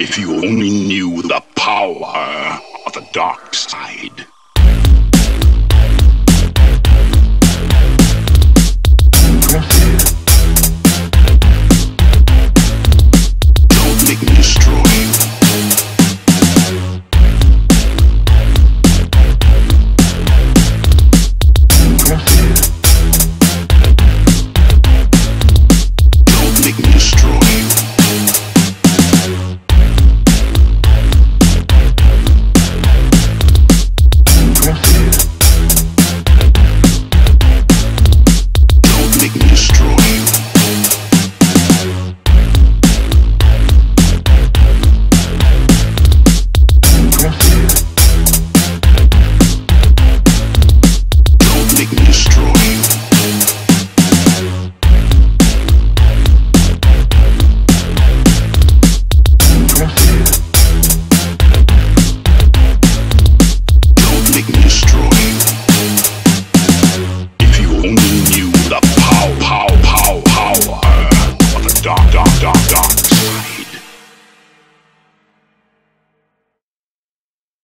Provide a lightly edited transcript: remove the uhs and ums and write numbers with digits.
If you only knew the power of the dark side. Don't make me destroy you. Don't make me destroy you. Make me destroy you. Don't make me destroy you. Don't make me destroy you. If you only knew the power of the dark.